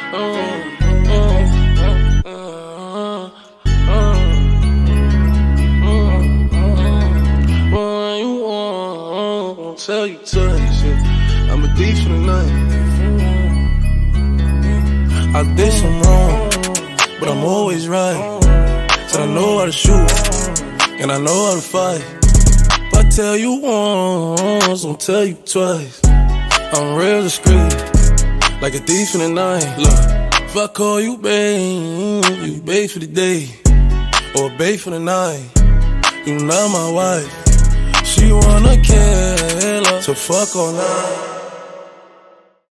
Tell you twice, yeah. I'm a thief for the night. I did some wrong, but I'm always right. Said I know how to shoot, and I know how to fight. If I tell you once, I'll tell you twice. I'm real discreet, like a thief in the night. Look, if I call you babe, you babe for the day, or babe for the night. You not my wife. She wanna kill her, so fuck all night.